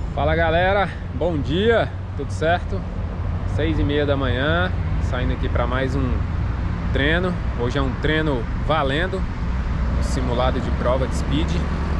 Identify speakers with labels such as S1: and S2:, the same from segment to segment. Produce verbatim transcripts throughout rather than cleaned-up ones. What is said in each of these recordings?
S1: Fala galera, bom dia, tudo certo? Seis e meia da manhã, saindo aqui para mais um treino. Hoje é um treino valendo, um simulado de prova de speed.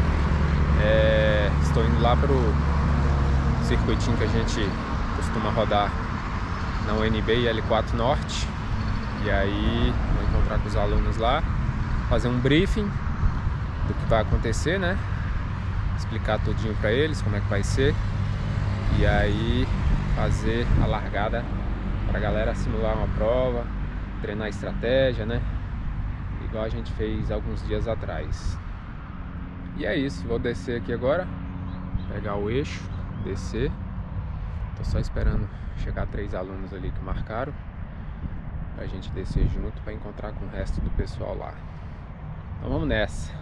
S1: É, estou indo lá pro circuitinho que a gente costuma rodar na U N B e L quatro Norte. E aí vou encontrar com os alunos lá, fazer um briefing do que vai acontecer, né? Explicar tudinho para eles como é que vai ser. E aí fazer a largada para a galera simular uma prova, treinar a estratégia, né? Igual a gente fez alguns dias atrás. E é isso, vou descer aqui agora, pegar o eixo, descer. Tô só esperando chegar três alunos ali que marcaram pra gente descer junto para encontrar com o resto do pessoal lá. Então vamos nessa.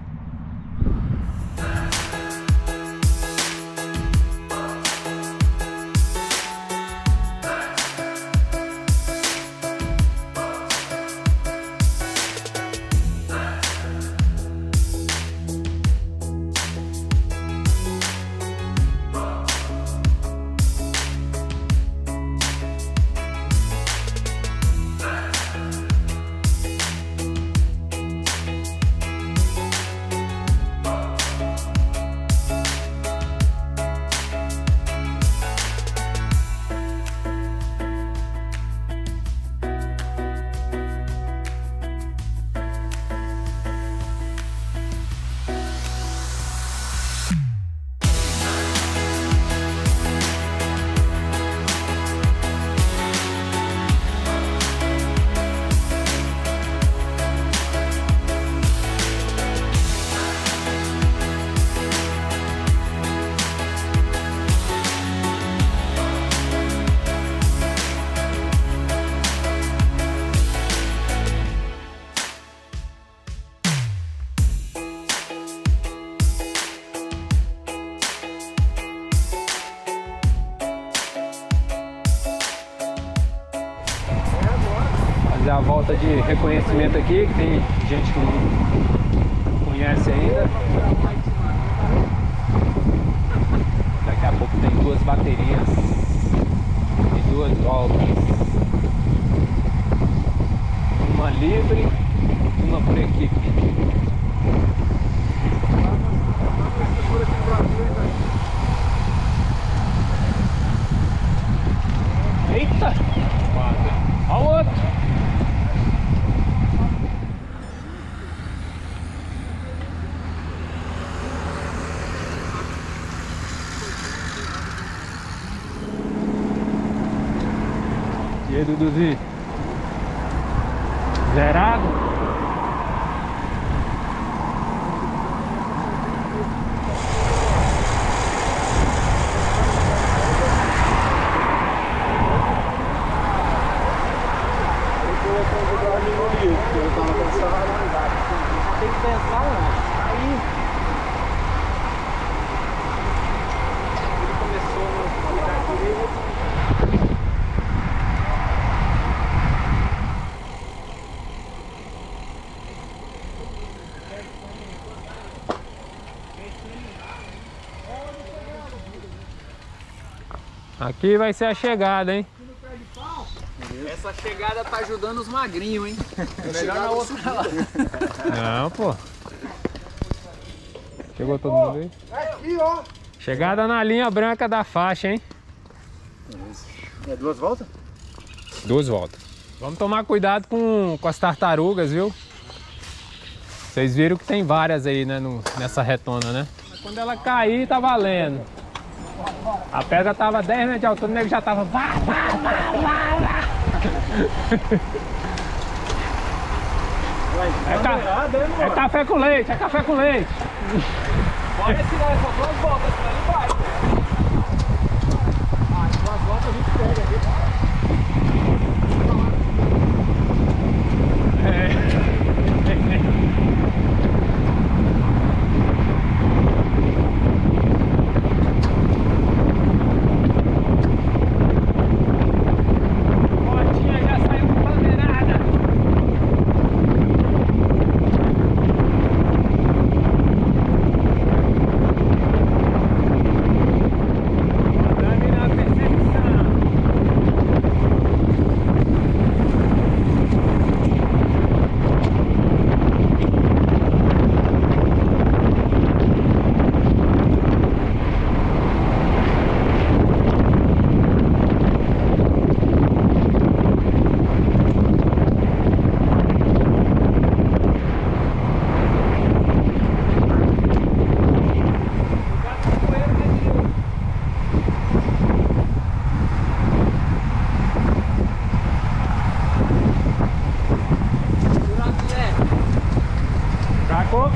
S1: Fazer a volta de reconhecimento aqui, que tem gente que não conhece ainda. Daqui a pouco tem duas baterias e duas voltas. Uma livre, uma por equipe. Eita! Olha o outro! E aí, Duduzinho? Zerado? Tem que pensar lá. Aí ele começou a virar direito. Aqui vai ser a chegada, hein?
S2: Essa chegada tá ajudando os magrinhos, hein? É melhor na outra lá.
S1: Não, pô. Chegou todo mundo aí?
S3: Aqui, ó.
S1: Chegada na linha branca da faixa, hein?
S3: É duas voltas?
S1: Duas voltas. Vamos tomar cuidado com, com as tartarugas, viu? Vocês viram que tem várias aí, né? No, nessa retona, né? Quando ela cair, tá valendo. A pedra tava dez metros de altura, o nego já tava... Vá, vá, vá, vá, vá. É, ca... é café com leite, é café com leite.
S2: Pode tirar essas duas voltas, senão ele vai.
S3: Ah, duas voltas a gente pega aqui.
S1: É.
S3: Marcou?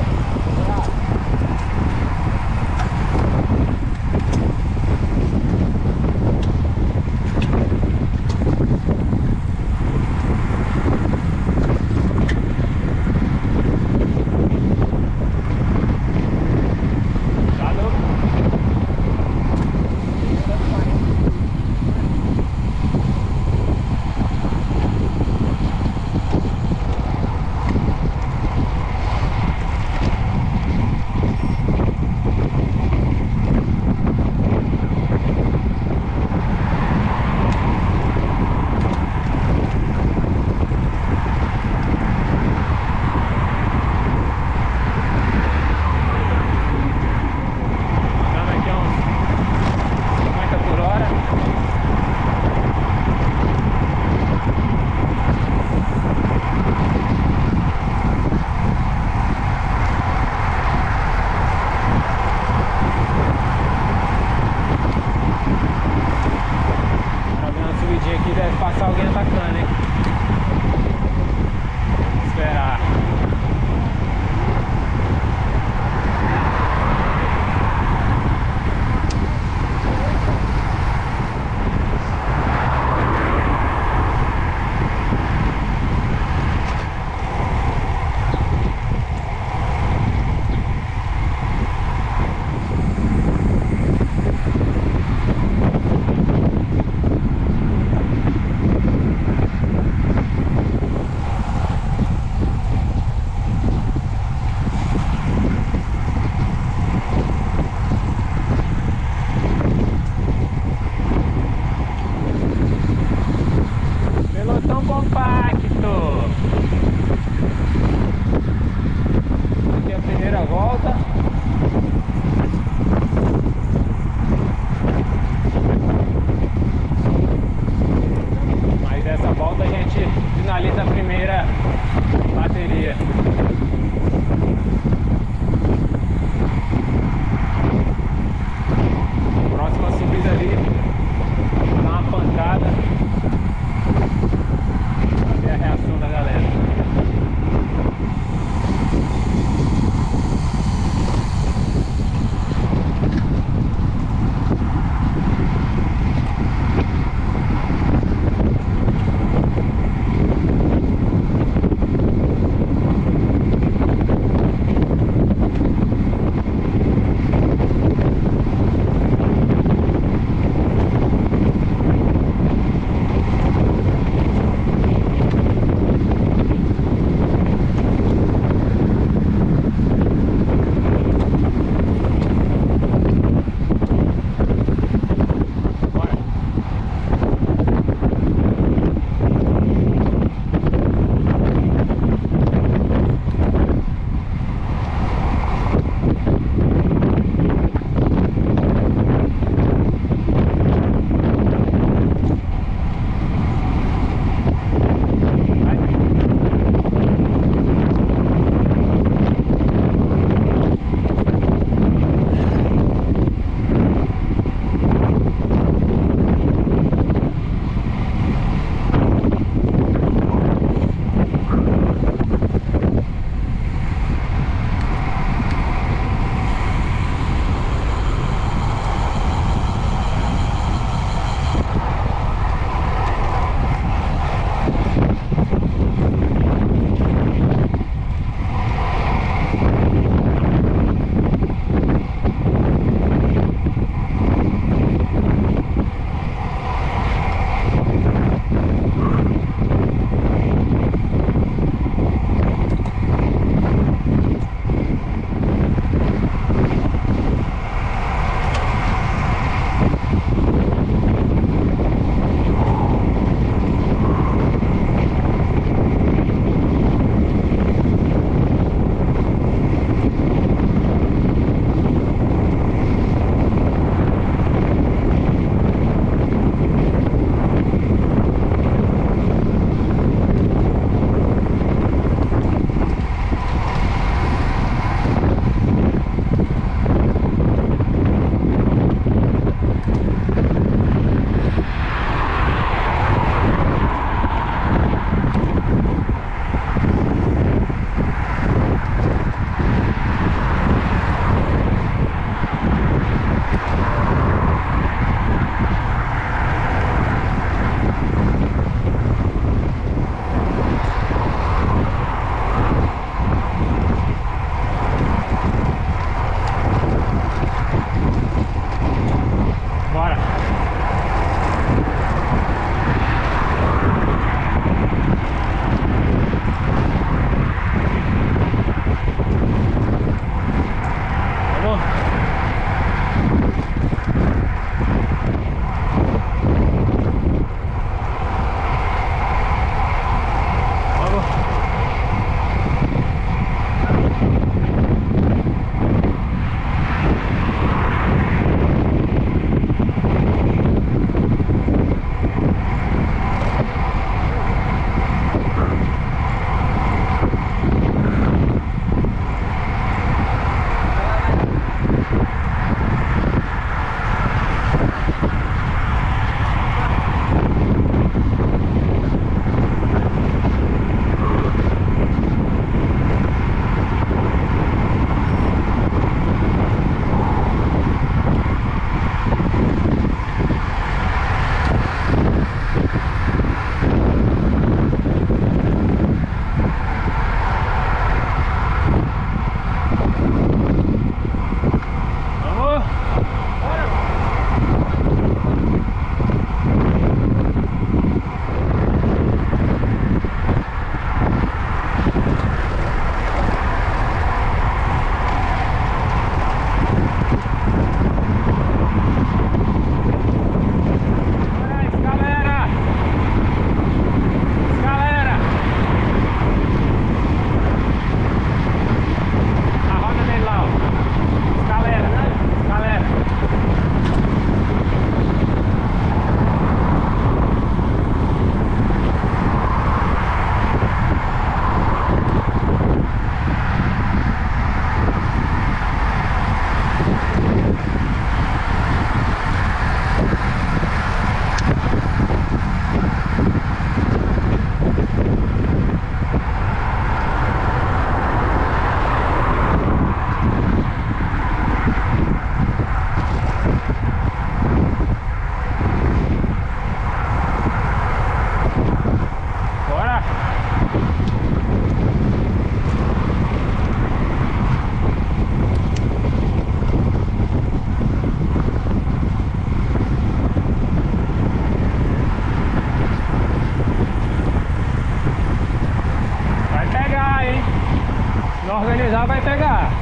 S1: Se organizar vai pegar.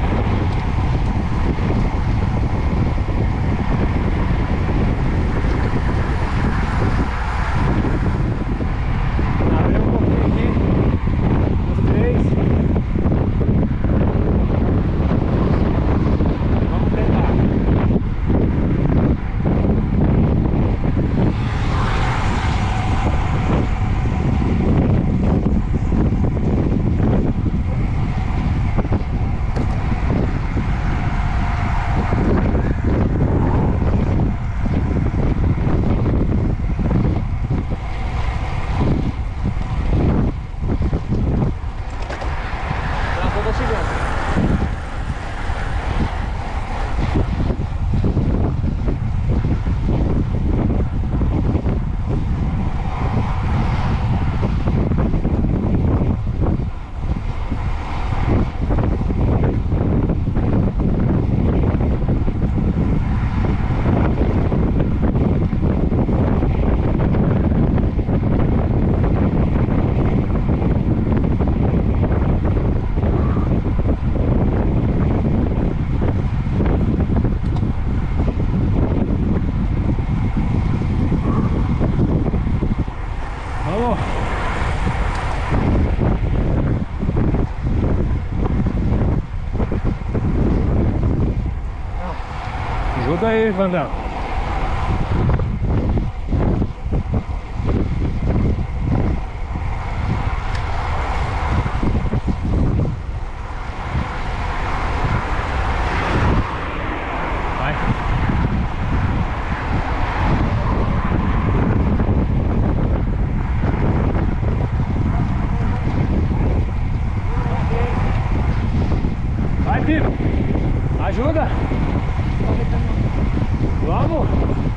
S1: Abriu um pouquinho aqui. Os três. Vamos tentar. Ajuda aí, Vandão. Vai. Vai, Pipo. Ajuda. Vamos!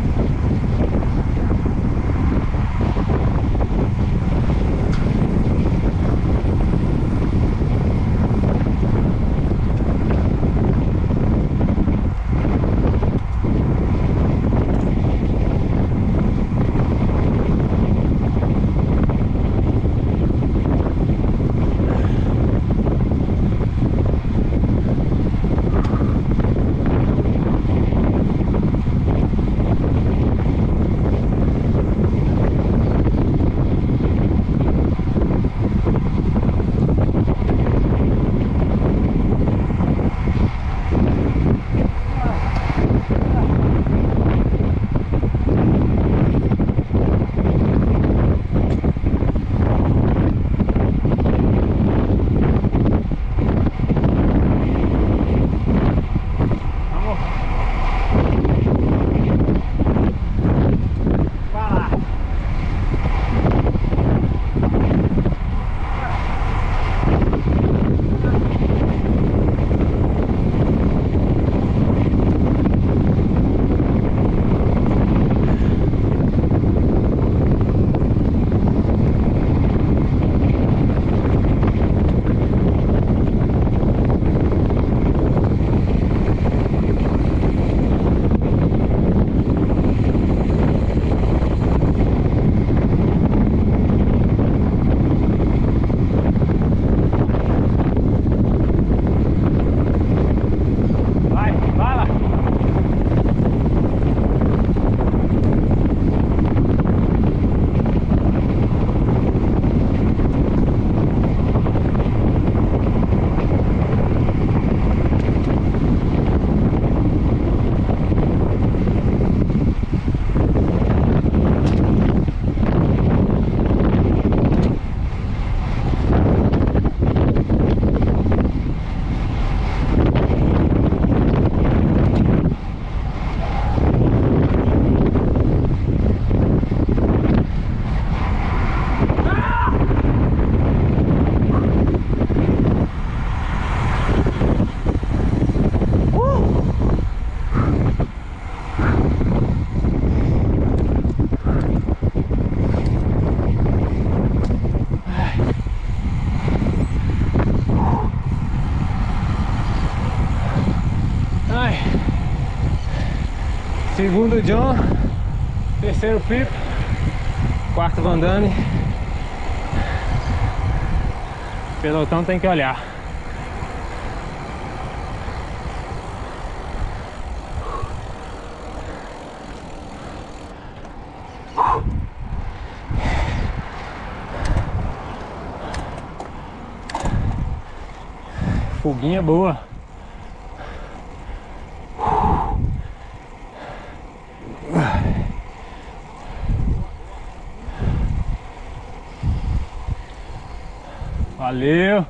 S1: Segundo John, terceiro Pipo, quarto Vandame. Pelotão tem que olhar. fuguinha boa. Valeu.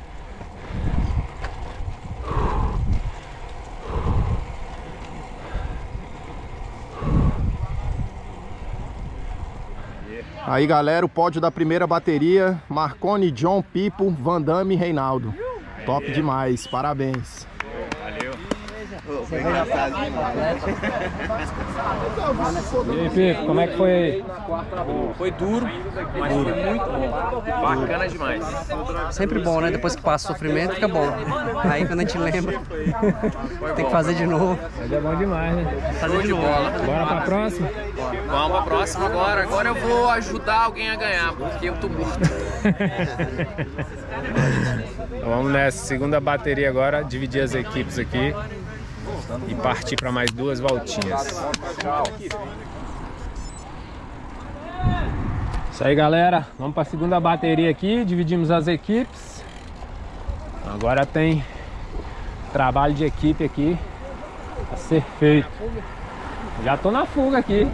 S4: Aí galera, o pódio da primeira bateria: Marconi, John, Pipo, Van Damme e Reinaldo. Top demais, parabéns.
S3: Foi engraçado.
S1: E aí, Pipo, como é que foi aí?
S2: Foi duro, mas foi muito bom. Bacana demais.
S5: Sempre bom, né? Depois que passa o sofrimento, fica bom. Aí quando a gente lembra, tem que fazer de novo.
S1: Mas é bom demais, né?
S2: Show de bola.
S1: Bora pra próxima?
S2: Vamos pra próxima agora. Agora eu vou ajudar alguém a ganhar, porque eu tô morto.
S1: Então vamos nessa segunda bateria agora, dividir as equipes aqui e partir para mais duas voltinhas. Isso aí, galera, vamos para a segunda bateria aqui, dividimos as equipes. Agora tem trabalho de equipe aqui a ser feito. Já tô na fuga aqui.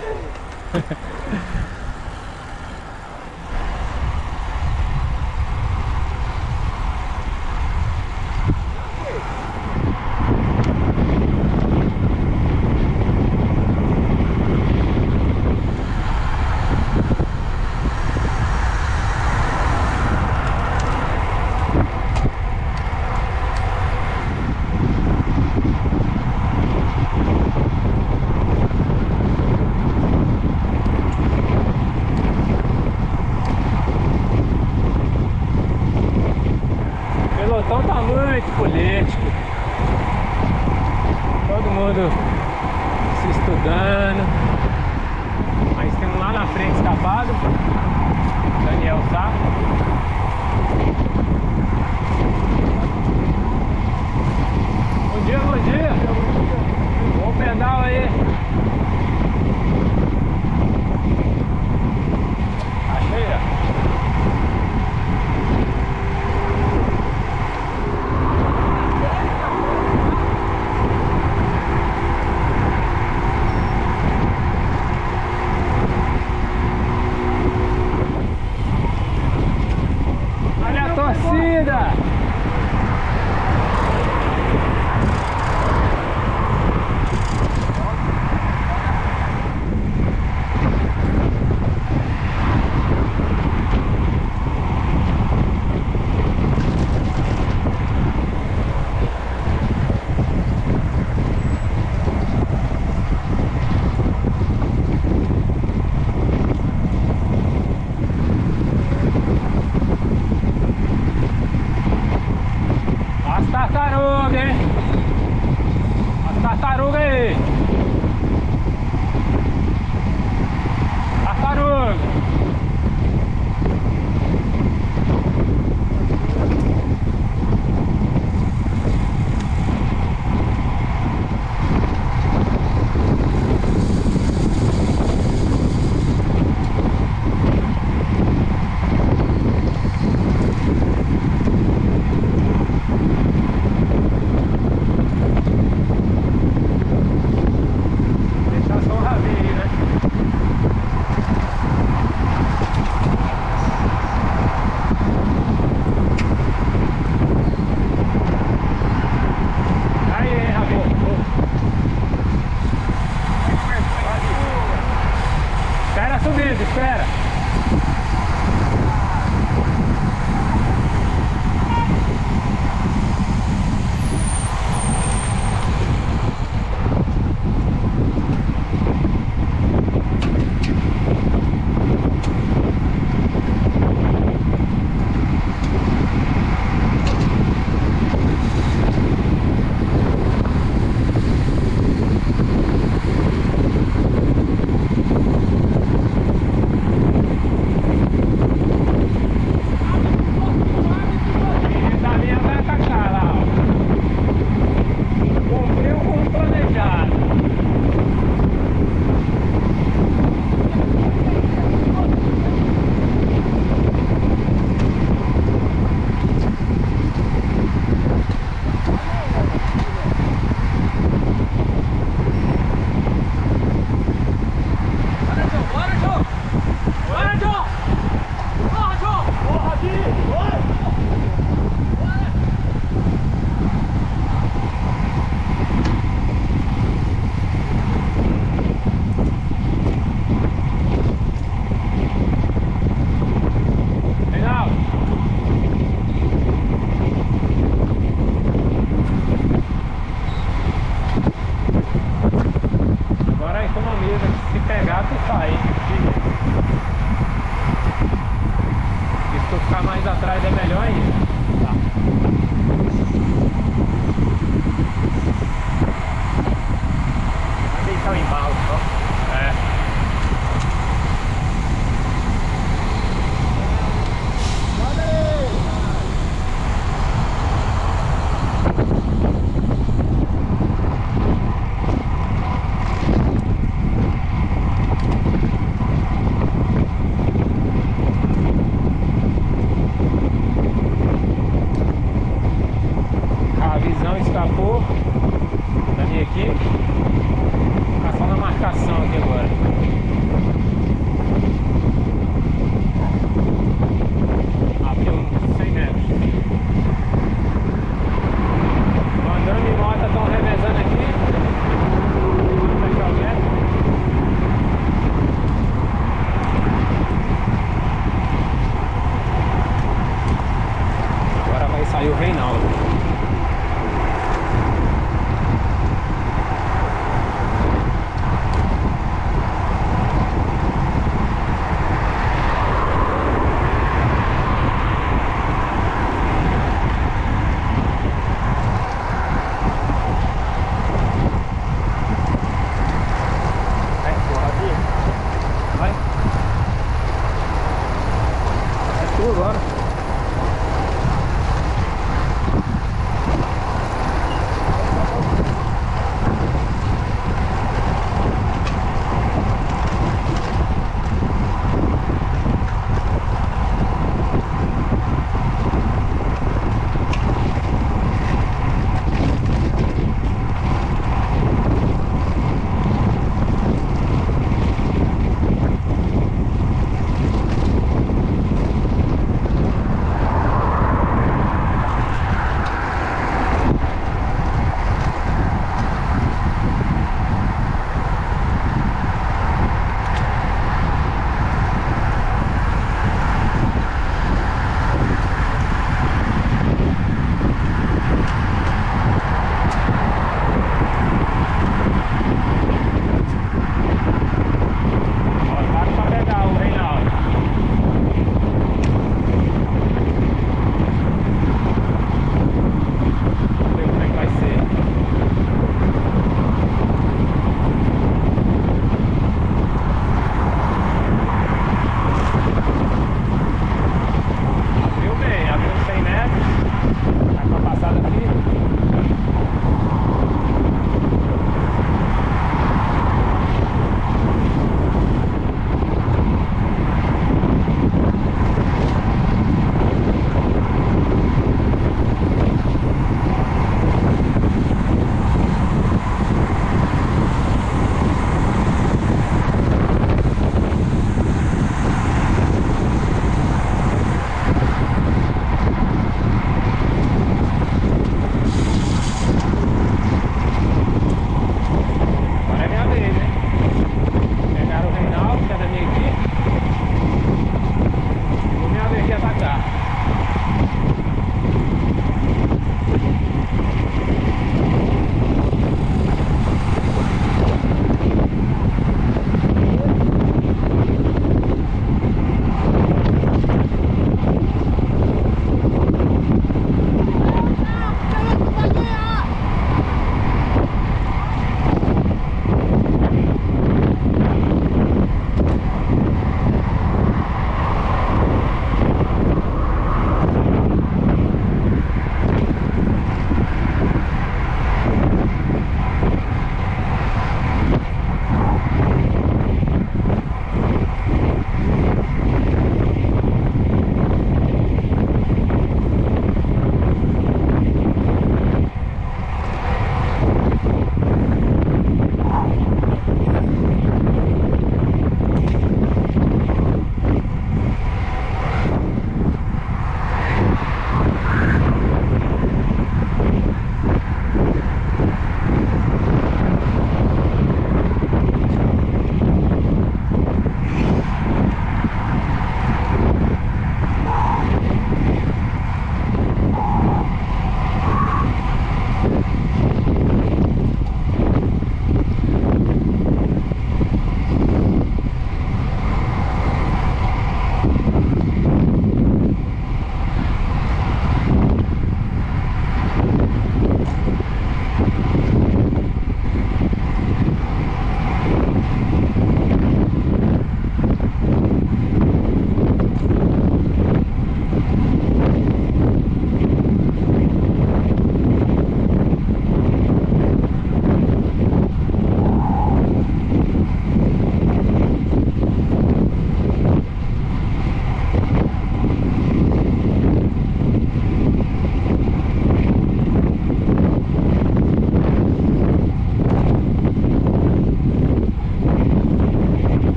S1: Pelotão tá muito político. Todo mundo se estudando. Mas tem um lá na frente escapado. Daniel Sá. Bom dia, bom dia. Bom pedal aí. Achei, ó. Torcida! As tartarugas, hein? As tartarugas aí! Tartaruga!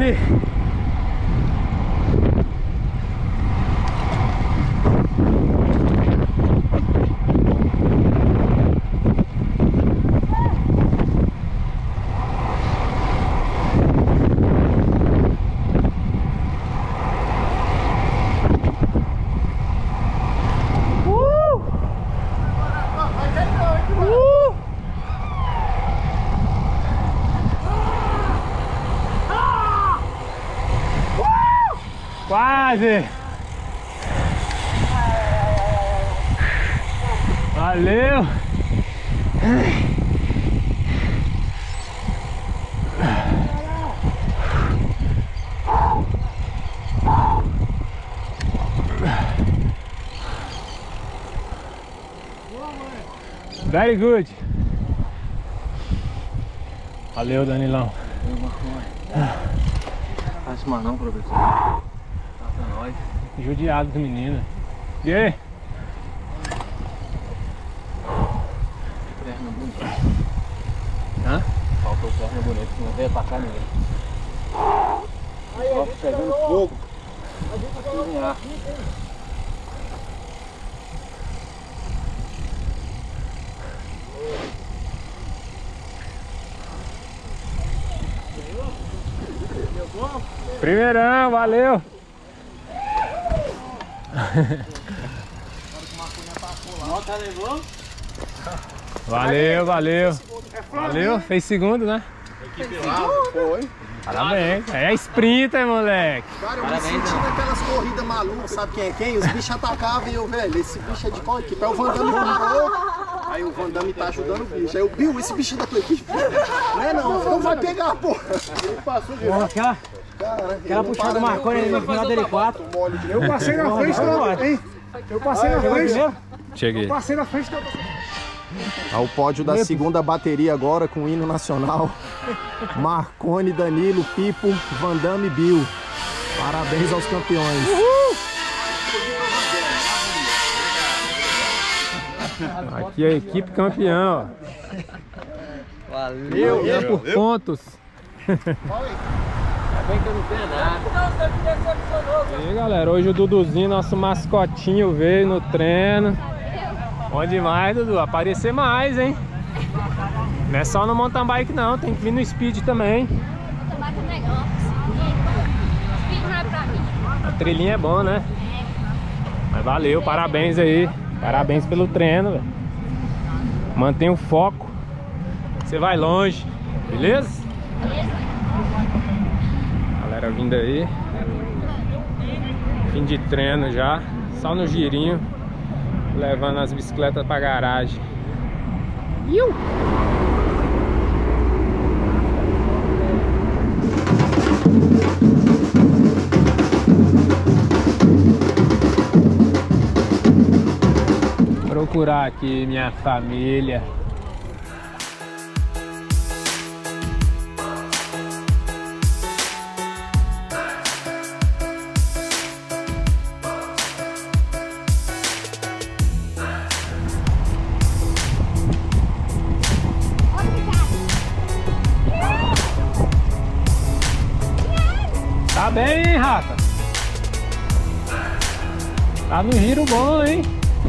S1: aí. Quase! Valeu! Very good! Valeu, Danilão!
S2: Faz mais não, professor. Nós.
S1: Judiado do menino. E aí?
S2: Perna bonita.
S1: Hã?
S2: Faltou perna bonita, não veio atacar ninguém. Ó, pegando fogo. Cozinhar.
S1: Primeirão, valeu! Valeu, valeu. Valeu, fez segundo, né?
S4: Foi.
S1: Parabéns. É sprinter, moleque.
S4: Cara, eu me senti naquelas corridas malucas, sabe quem é quem? Os bichos atacavam e eu, velho, esse bicho é de qual equipe? Aí o Van Damme parou, aí o Van Damme tá ajudando o bicho. Aí o Bill, esse bicho é da tua equipe? Não é não, não vai pegar, pô. Ele passou de
S5: Ó, aquela, aquela puxada do Marconi ali no final dele quatro.
S6: Eu passei na frente da... hein? Eu passei na frente.
S1: Cheguei.
S6: Eu passei na frente da...
S4: Ao pódio da segunda bateria agora com o hino nacional. Marconi, Danilo, Pipo, Van Damme e Bill. Parabéns aos campeões.
S1: Aqui é a equipe campeã, ó.
S5: Valeu!
S1: É por pontos.
S2: Bem que eu não tenho nada.
S1: E aí, galera, hoje o Duduzinho, nosso mascotinho, veio no treino. Bom demais, Dudu. Aparecer mais, hein? Não é só no mountain bike não, tem que vir no speed também.
S7: Mountain bike é melhor. Speed não é pra mim.
S1: A trilhinha é bom, né? Mas valeu, parabéns aí. Parabéns pelo treino, velho. Mantenha o foco. Você vai longe, beleza? Galera vindo aí. Fim de treino já. Só no girinho. Levando as bicicletas pra garagem. Iu! Procurar aqui minha família. Tá bem, hein, Rafa? Tá no giro bom, hein?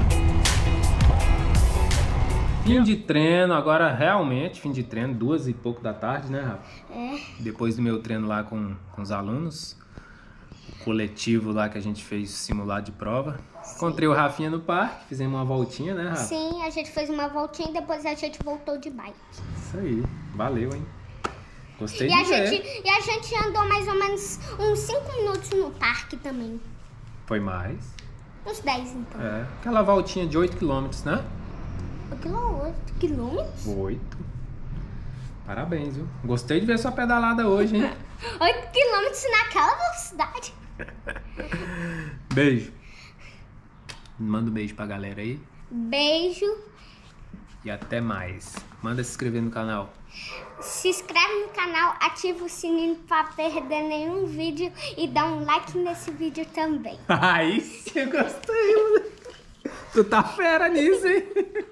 S1: Fim de treino, agora realmente fim de treino, duas e pouco da tarde, né, Rafa?
S7: É.
S1: Depois do meu treino lá com, com os alunos, o coletivo lá que a gente fez simulado de prova. Sim. Encontrei o Rafinha no parque, fizemos uma voltinha, né, Rafa?
S7: Sim, a gente fez uma voltinha e depois a gente voltou de bike.
S1: Isso aí, valeu, hein? Gostei
S7: E
S1: de
S7: a,
S1: ver.
S7: gente, e a gente andou mais ou menos uns cinco minutos no parque também.
S1: Foi mais.
S7: Uns dez, então.
S1: É, aquela voltinha de oito quilômetros, né?
S7: oito quilômetros?
S1: oito. Parabéns, viu? Gostei de ver sua pedalada hoje, hein?
S7: oito quilômetros naquela velocidade.
S1: Beijo. Manda um beijo pra galera aí.
S7: Beijo.
S1: E até mais. Manda se inscrever no canal.
S7: Se inscreve no canal, ativa o sininho pra perder nenhum vídeo e dá um like nesse vídeo também.
S1: Aí sim, eu gostei, mano. Tu tá fera nisso, hein?